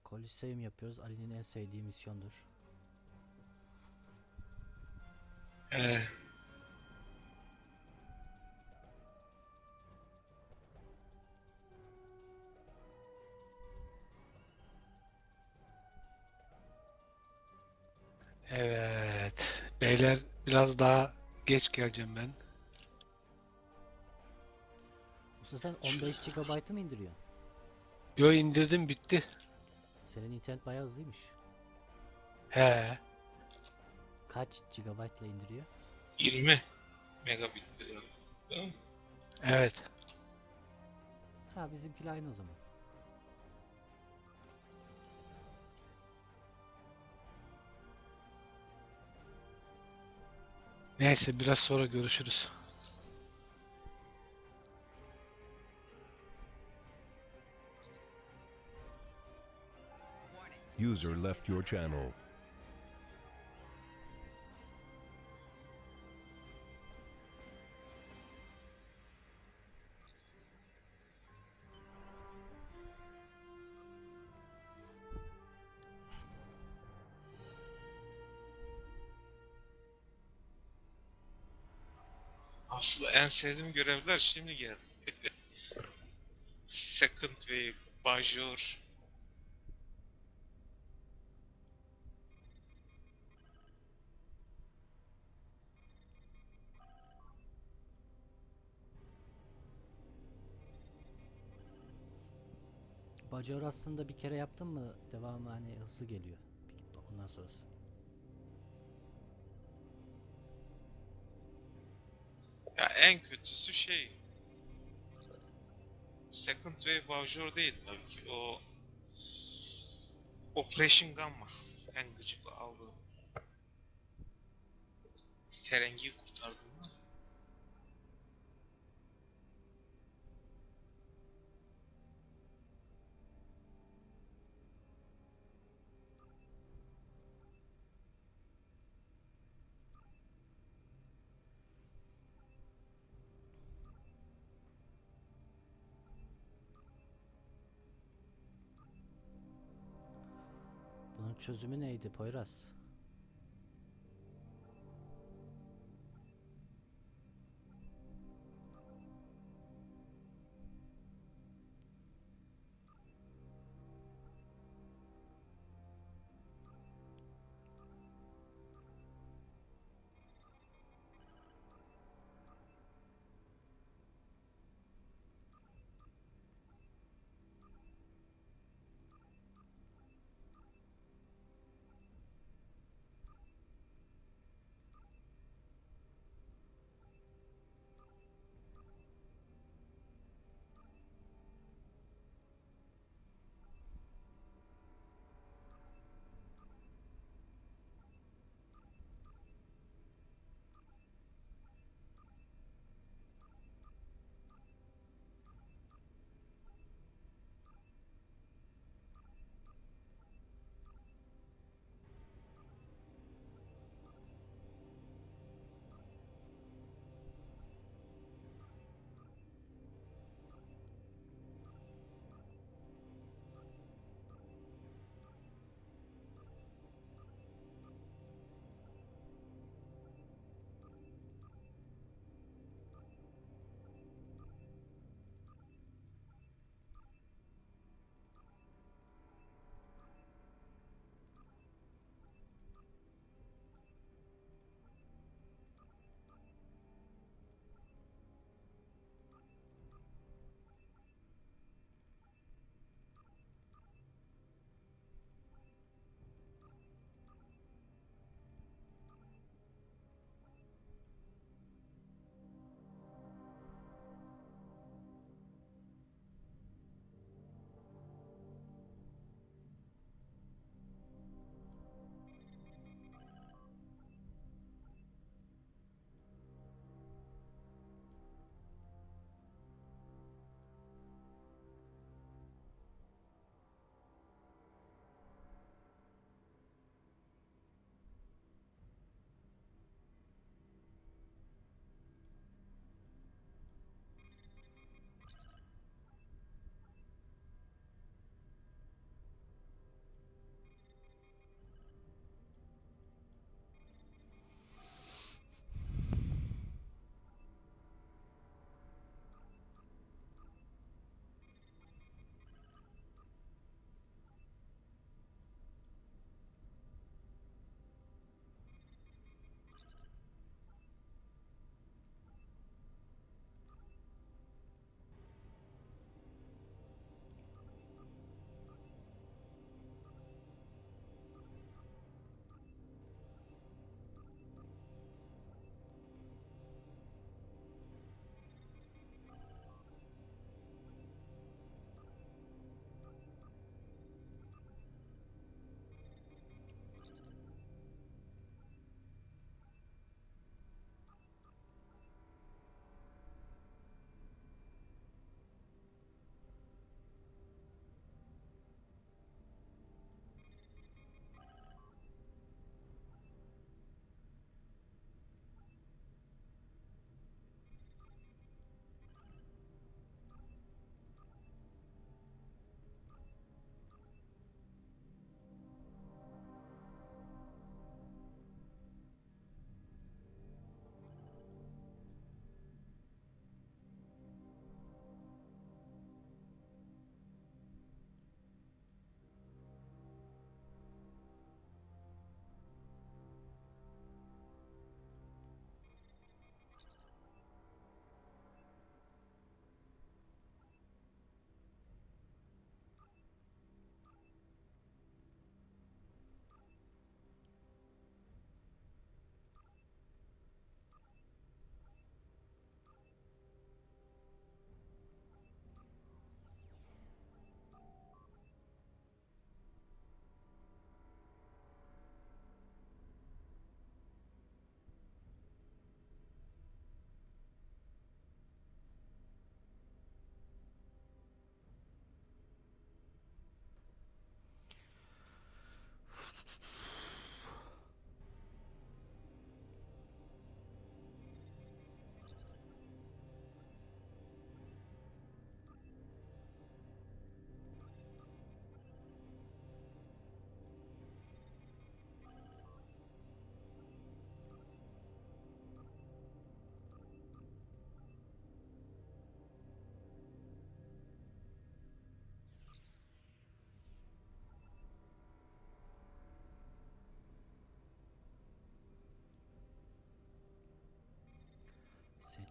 Koliseum yapıyoruz. Ali'nin en sevdiği misyondur. Ee, evet. Beyler biraz daha geç geleceğim ben. Usta sen Şu- 15 GB'ı mı indiriyorsun? Yo, indirdim, bitti. Senin internet bayağı hızlıymış. He. Kaç GB'la indiriyor? 20 megabit diyor. Değil mi? Evet. Ha, bizimkiyle aynı o zaman. Neyse, biraz sonra görüşürüz. User left your channel. Aslında en sevdiğim görevler şimdi geldi. Second Wave, Bajor. Bacor aslında bir kere yaptın mı devamı hani hızlı geliyor. Ondan sonrası. Ya en kötüsü şey, Second Wave Bajor değil tabii ki. O Operation Gamma. En gıcık aldığım. Ferengi'yi kurtardığımda. Bunun çözümü neydi Poyraz?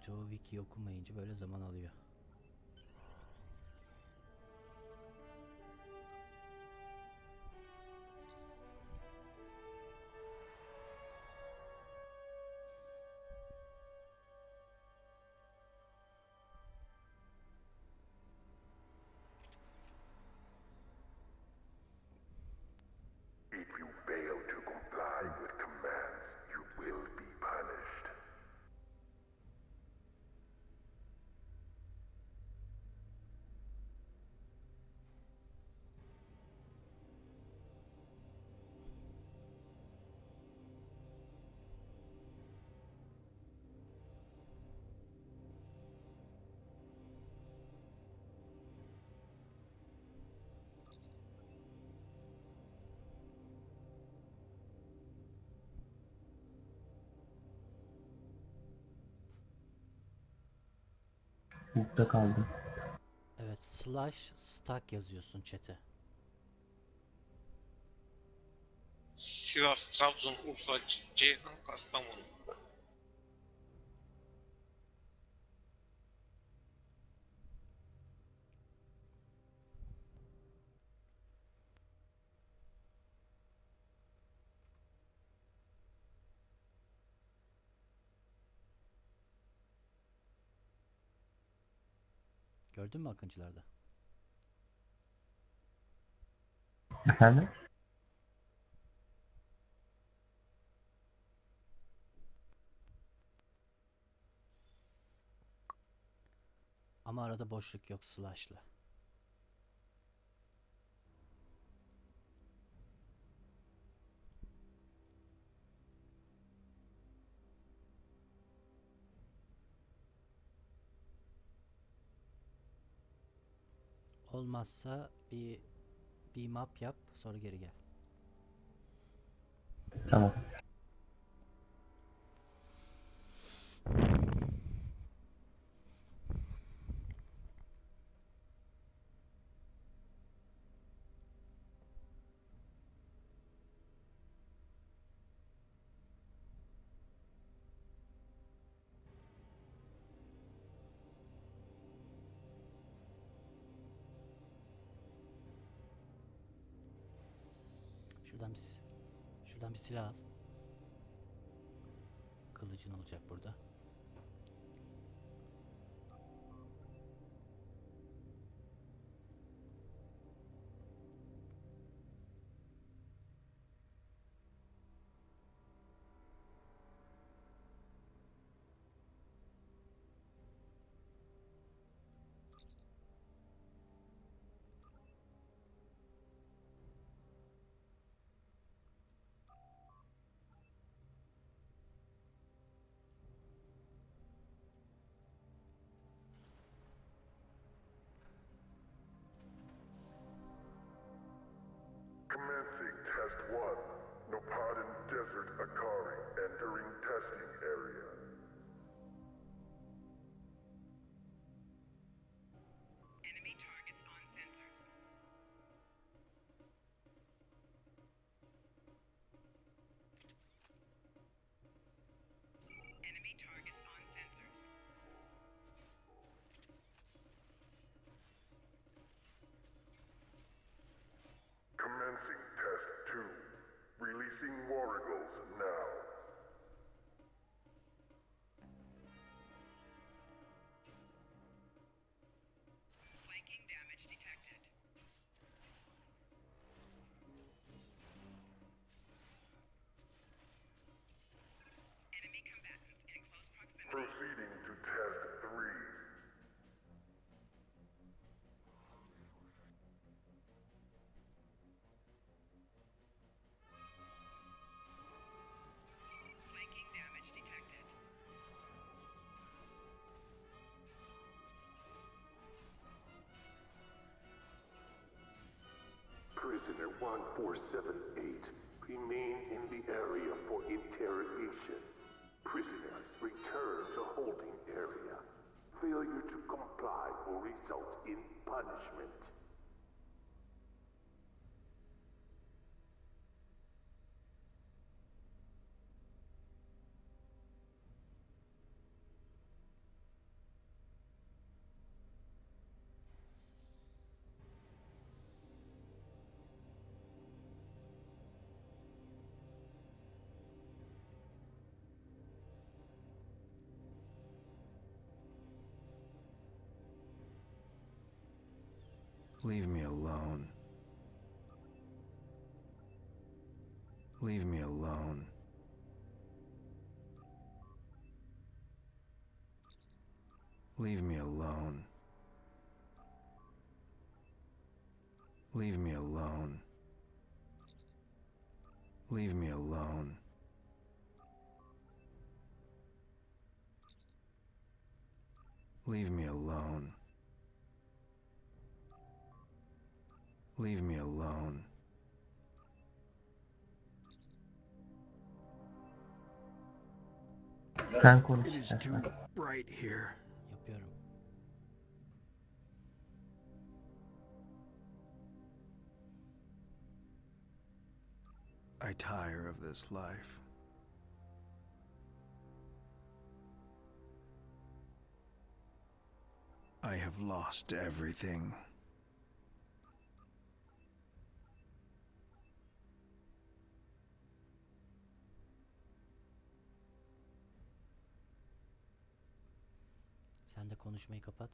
İşte o wiki okumayınca böyle zaman alıyor. If you fail to comply with commands, you will be punished. Bukta kaldım. Evet, slash stack yazıyorsun chat'e. Sivas, Trabzon, Urfa, Ceyhan, Kastamonu. Gördün mü Akıncılar'da? Efendim? Ama arada boşluk yok slash'la. Olmazsa bir map yap, sonra geri gel. Tamam. Şuradan bir silah al. Kılıcın olacak burada. Commencing Test 1. Nopadan Desert Akari entering testing area. Enemy targets on sensors. Enemy targets on sensors. Commencing Test 2. Releasing Warrigals now. Flanking damage detected. Enemy combatants in close proximity. Proceeding to Test 3. Flanking damage detected. Prisoner 1478, remain in the area for interrogation. Prisoners, return to holding area. Failure to comply will result in punishment. Leave me alone. Leave me alone. Leave me alone. Leave me alone. Leave me alone. Leave me alone. Leave me alone. Sen konuş It is too istersen. bright here. Yapıyorum. I tire of this life. I have lost everything. Sen de konuşmayı kapat.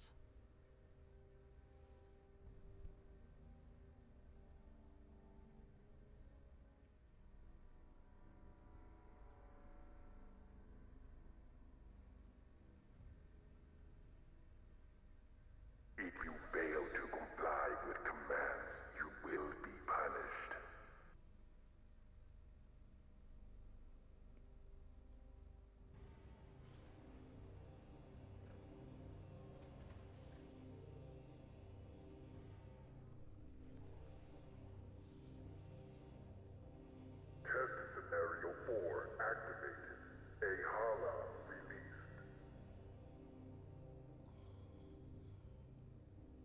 If you fail to comply with commands, you will be punished. Test scenario 4 activated. Ahala released.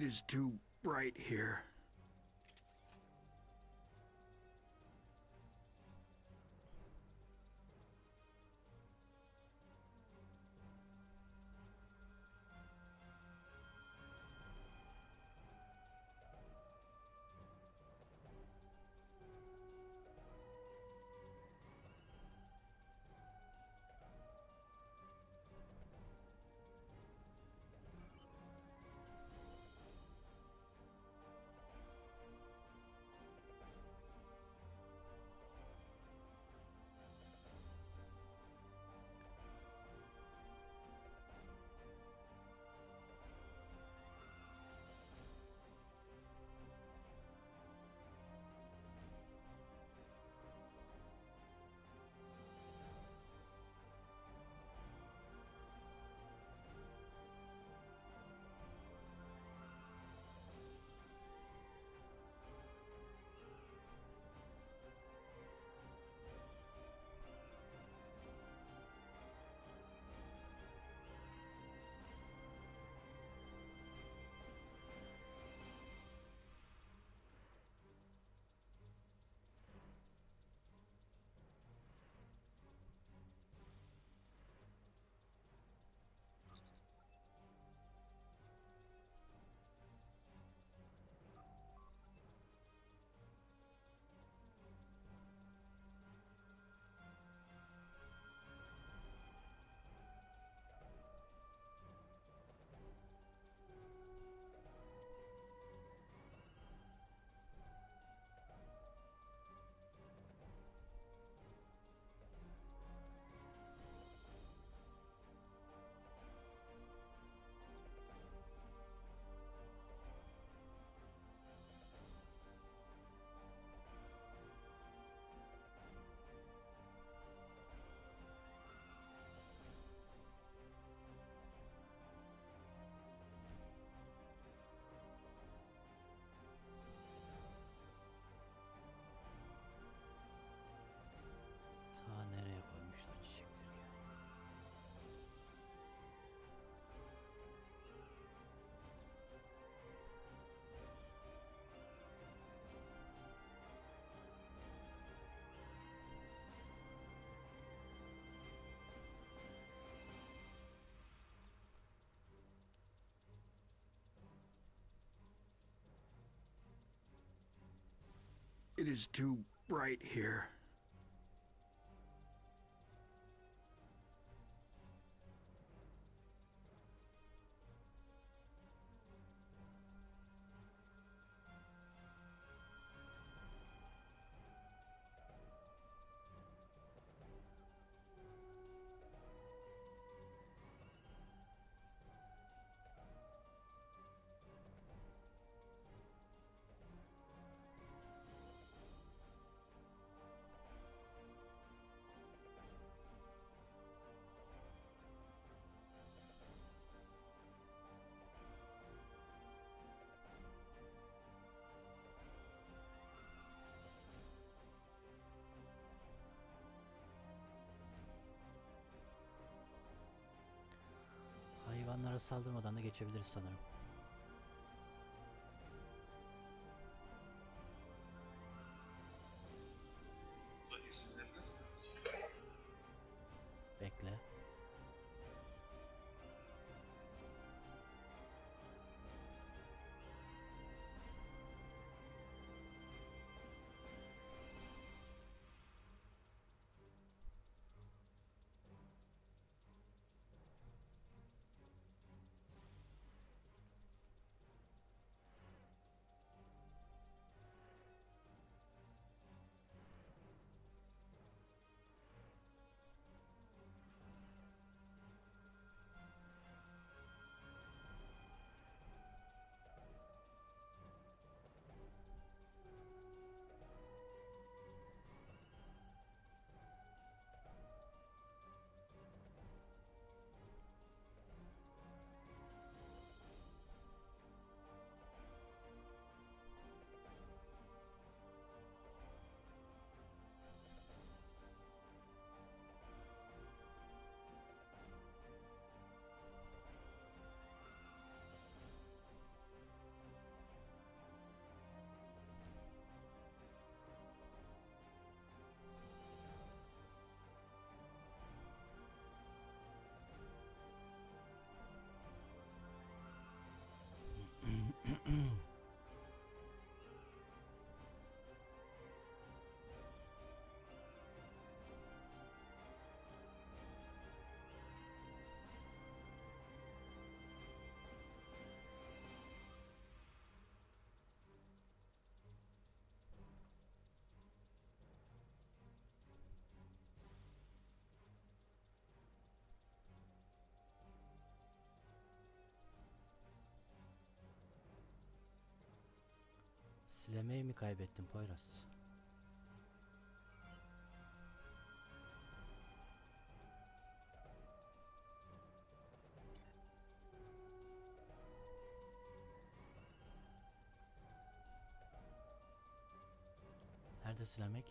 It is too bright here. Ta nereye koymuşlar çiçekleri ya? It is too bright here. Hayvanlara saldırmadan da geçebiliriz sanırım. Bekle. Silemeyi mi kaybettin Poyraz? Nerede silemek?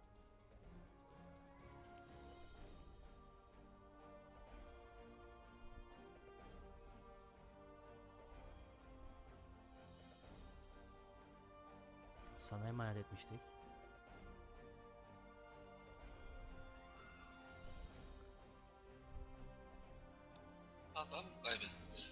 Sana emanet etmiştik. Adam kaybetmiş.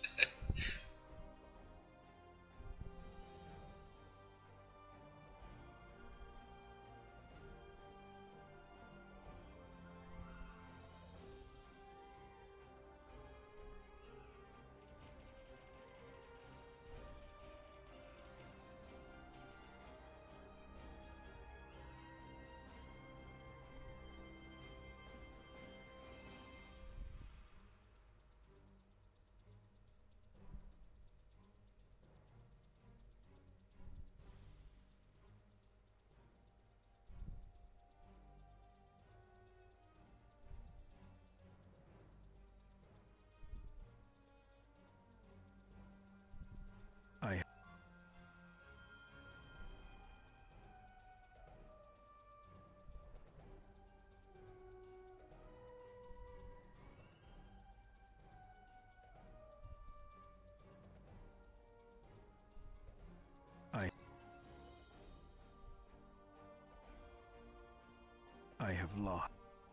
I have lost.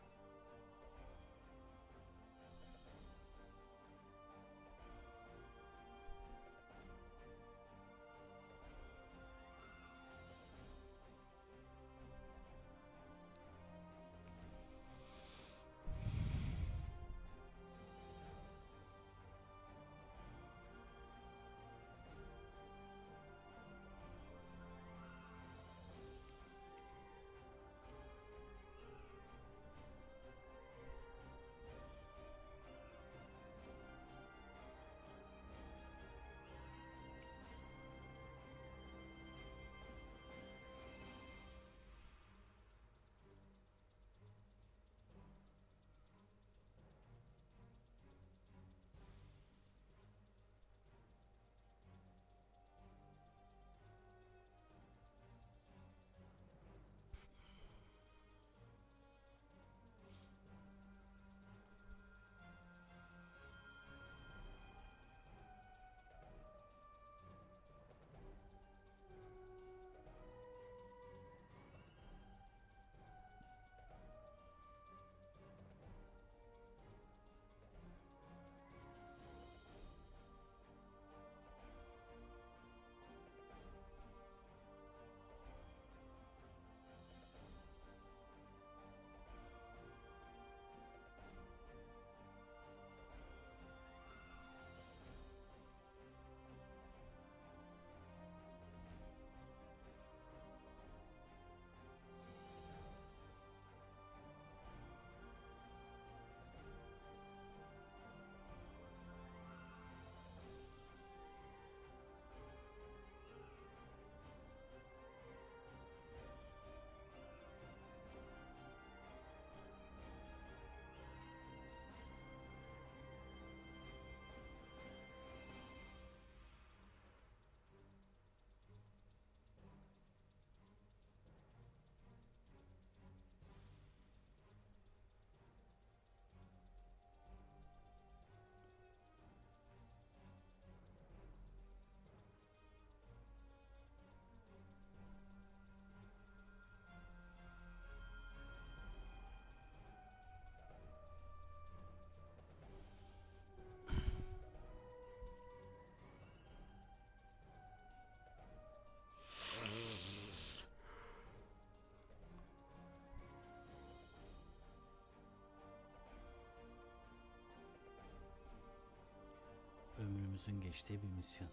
Ömrümüzün geçtiği bir misyon.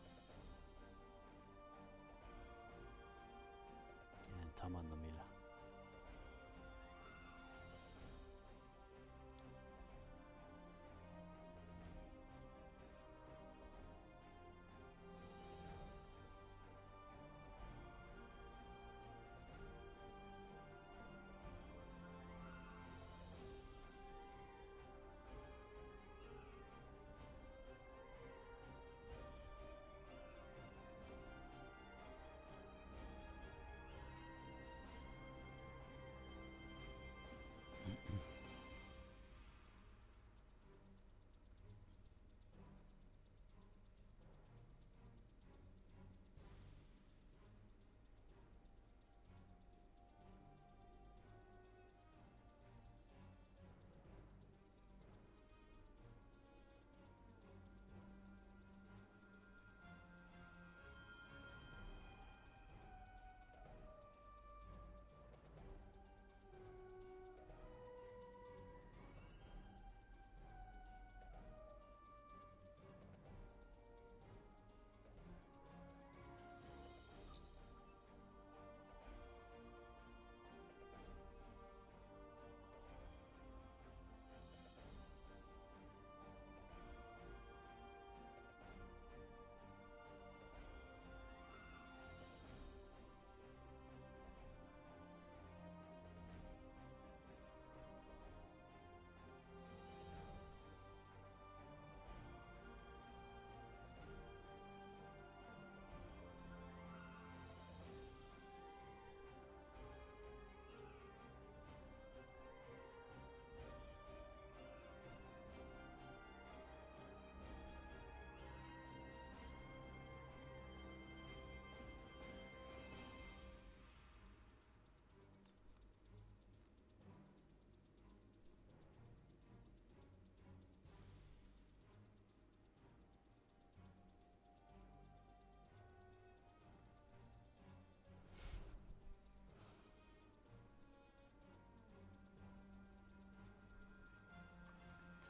Yani tam anlamıyla.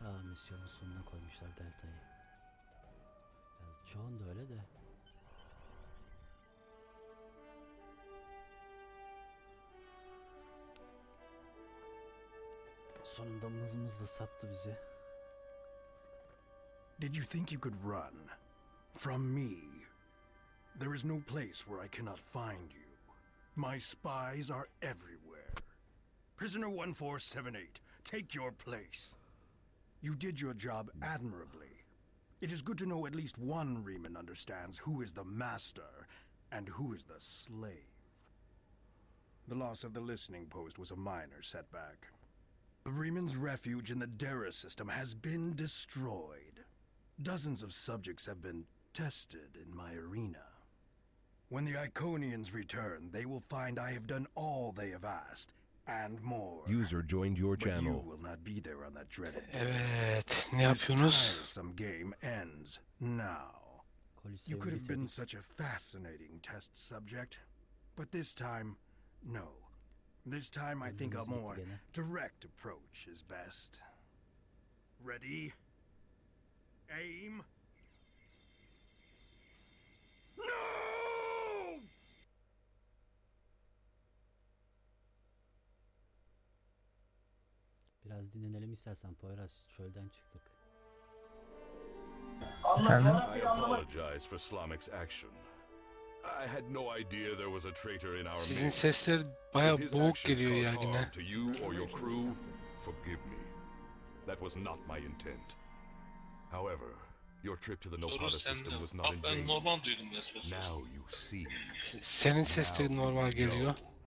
Misyonun sonuna koymuşlar Delta'yı. Çoğunda öyle de. Sonunda mızmızla sattı bizi. Did you think you could run from me? There is no place where I cannot find you. My spies are everywhere. Prisoner 1478, take your place. You did your job admirably. It is good to know at least one Riemann understands who is the master and who is the slave. The loss of the listening post was a minor setback. The Riemann's refuge in the Dera system has been destroyed. Dozens of subjects have been tested in my arena. When the Iconians return, they will find I have done all they have asked, and more. User joined your But you channel. will not be there on that dreaded day. Evet, ne This yapıyorsunuz? tiresome game ends now. You Koliseum'u could have been bitirdik. such a fascinating test subject, but this time, no. This time I think a Ömrümüz more gitti gene. direct approach is best. Ready? Aim. No! Biraz dinlenelim istersen Poyraz. Çölden çıktık. Efendim? I apologize for Slamic's action. I had no idea there was a traitor in our Sizin midst. sesler If baya his boğuk actions geliyor ya caused yine. harm to you or your crew, forgive me. That was not my intent. However, your trip to the Doğru Nopata sen system de. was not Abi in ben vain. normal duydum mesela. Now you see. Senin ses de normal geliyor.